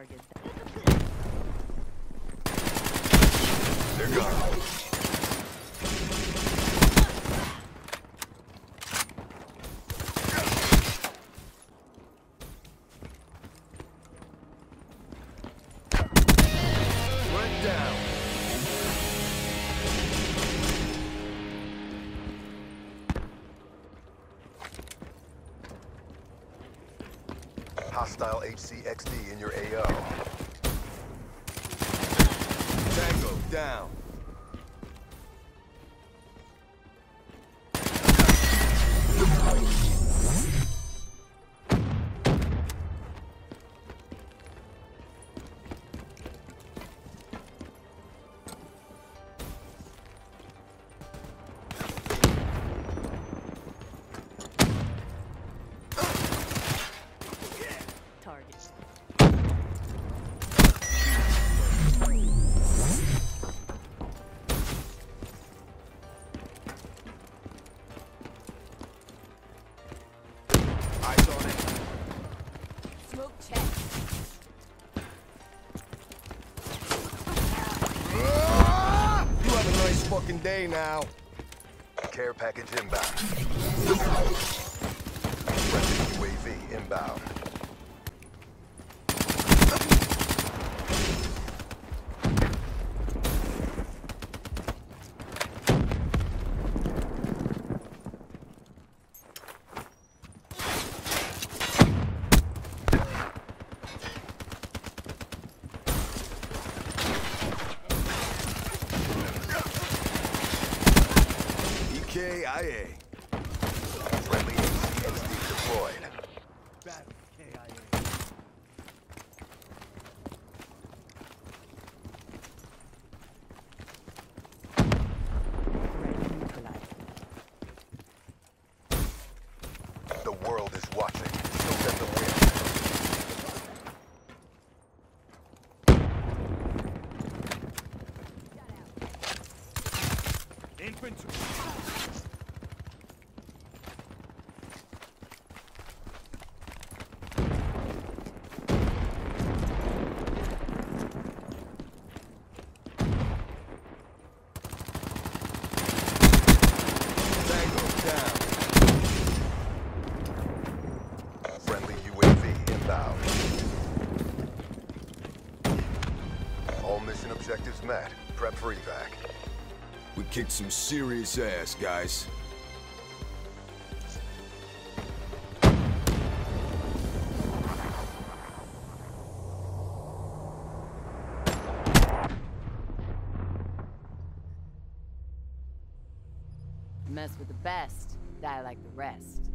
target. They're gone. Went down. Hostile HCXD in your AO. Tango down. Target. Eyes on it. Smoke check. You have a nice fucking day now. Care package inbound. Friendly UAV inbound. EKIA. Friendly HCXD deployed. Battle KIA. Ready neutralized. The world is watching. Show them the win. Infantry. Tango down. Friendly UAV inbound. All mission objectives met. Prep for evac. We kicked some serious ass, guys. Mess with the best, die like the rest.